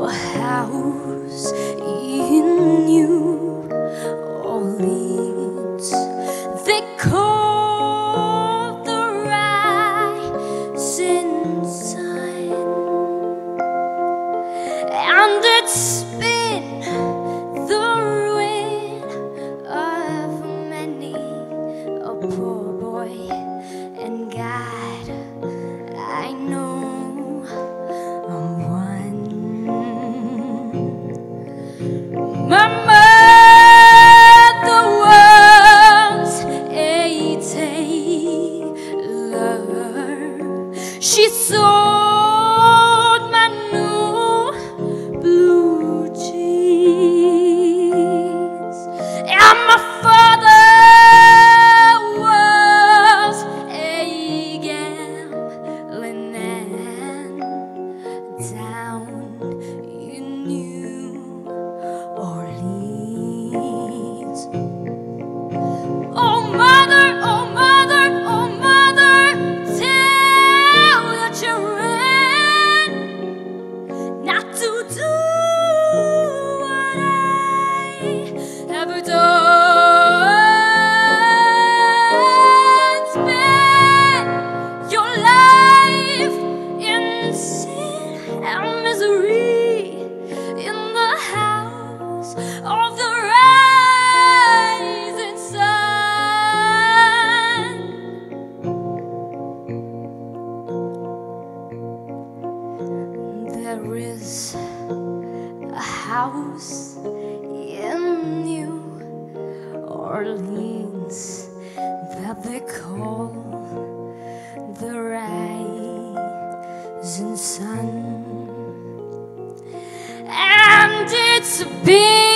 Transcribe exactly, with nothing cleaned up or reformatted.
a house in New Orleans they call the rising sun, and it's been the ruin of many a poor boy. And God, I know I'm one. My mother was a tailor. She sold my new blue jeans, and my father was a gambling man down in New Orleans. Oh mother, oh mother, oh mother, tell your children not to do what I have done. Spend your life in sin and misery in the house of the rising sun. There is a house in New Orleans that they call the rising sun, and it's been